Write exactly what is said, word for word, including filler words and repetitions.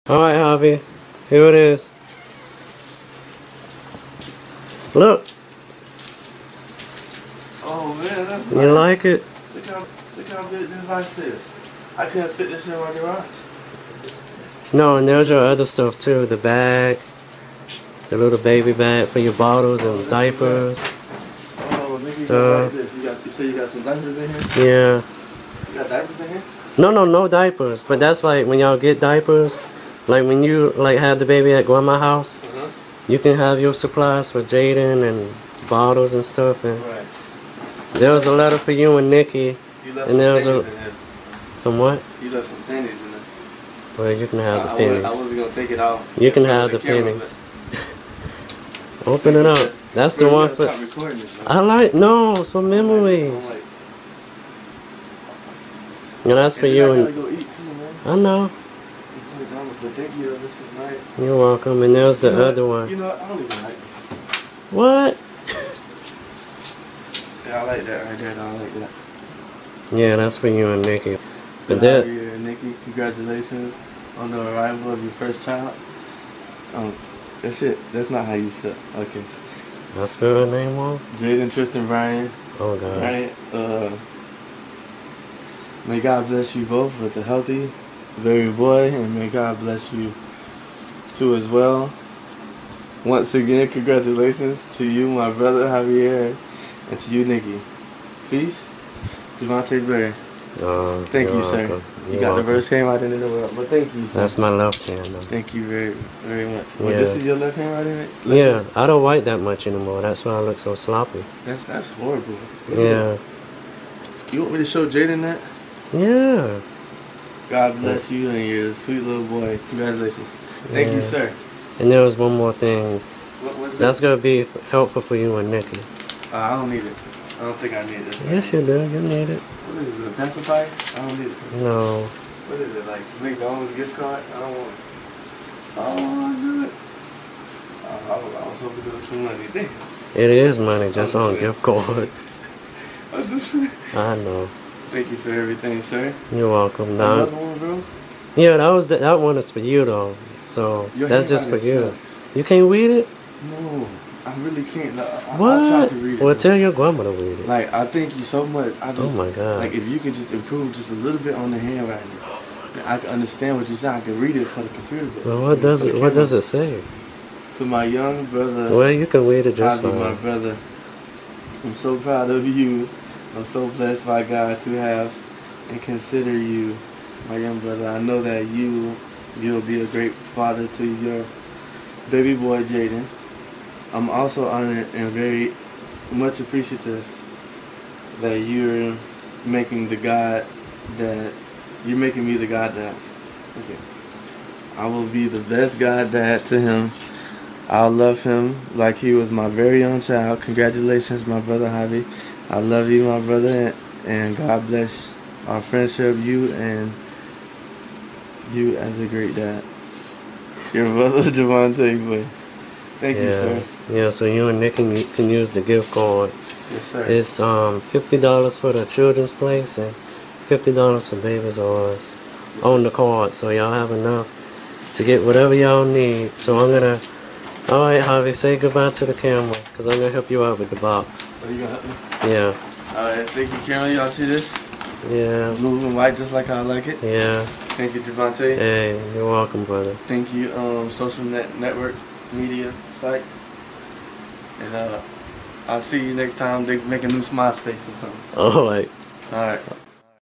Alright, Javi. Here it is. Look. Oh man, that's You nice. like it? Look how, look how big this box is. I couldn't fit this in my garage. No, and there's your other stuff too. The bag. The little baby bag for your bottles and Oh, diapers. Oh, nigga, you got Stuff. like this. You got, you say you got some diapers in here? Yeah. You got diapers in here? No, no, no diapers. But that's like when y'all get diapers. Like when you like have the baby at grandma's house. Uh-huh. You can have your supplies for Jaadan and bottles and stuff. And Right. there was a letter for you and Nikki. You left And there some was pennies a in here. some what? You left some pennies in there. Well, you can have I, the I, pennies. was, I wasn't gonna take it off. You can have The the camera, pennies. Open it up. That's the Bro, one you for. gotta stop recording this, man. I like no it's for I'm memories. like, And that's for and you then I and gotta go eat too, man. I know. But thank you, this is nice. You're welcome. And there's the You know, other one. You know, I don't even like it. What? Yeah, I like that right there. I like that. Yeah, that's for you and Nikki. So But that Javier and Nikki, congratulations on the arrival of your first child. Um, that's it. That's not how you spell. Okay. I spell her name wrong? Jaadan, Tristan, Bryant. Oh god. Bryant. Uh, may God bless you both with a healthy baby boy, and may God bless you too as well. Once again, congratulations to you, my brother Javier, and to you, Nikki. Peace. Devontae Blair. Uh, Thank you're you, sir. welcome. You You're got welcome. the first handwriting in the world, but thank you, sir. That's my left hand though. Thank you very, very much. Well, Yeah. this is your left handwriting? Left Yeah, hand? I don't write that much anymore. That's why I look so sloppy. That's that's horrible. Yeah. You want me to show Jaadan that? Yeah. God bless you and your sweet little boy. Congratulations. Thank you, Yeah. sir. And there was one more thing. What was That's gonna be helpful for you and Nikki. Uh, I don't need it. I don't think I need it. Yes, you do. You need it. What is it? A pacifier? I don't need it. No. What is it? Like McDonald's gift card? I don't want it. I don't want to do it. Uh, I, was, I was hoping to do some money. Damn. It is money just on gift cards. I just- I know. Thank you for everything, sir. You're welcome. Now, Another one, bro? yeah, that was the, that one is for you though. So Your that's just for handwriting you. sucks. You can't read it? No, I really can't. No, I, What? I tried to read it. Well, bro. tell your grandma to read it. Like, I thank you so much. I just, Oh my God. Like, if you could just improve just a little bit on the handwriting, I can understand what you say. I can read it for the computer. But Well, what does it? What does it say? To my young brother, Well, you can read it just Javi, my fine. brother, I'm so proud of you. I'm so blessed by God to have and consider you my young brother. I know that you, you'll be a great father to your baby boy, Jaadan. I'm also honored and very much appreciative that you're making the God that you're making me the God dad. Okay. I will be the best God dad to him. I'll love him like he was my very own child. Congratulations, my brother Javi. I love you, my brother, and God bless our friendship, you and you as a great dad. Your brother Devontae Blair. Thank you, Yeah. sir. Yeah. So you and Nick can, can use the gift cards. Yes, sir. It's um fifty dollars for the children's place and fifty dollars for babies or us on the card. So y'all have enough to get whatever y'all need. So I'm gonna. All right, Javi, say goodbye to the camera, cause I'm gonna help you out with the box. Are you gonna help me? Yeah. Alright, thank you, Cameron. Y'all see this? Yeah. Blue and white, just like I like it. Yeah. Thank you, Devontae. Hey, you're welcome, brother. Thank you, um, social net network media site. And uh, I'll see you next time. They make a new smile space or something. All right. All right.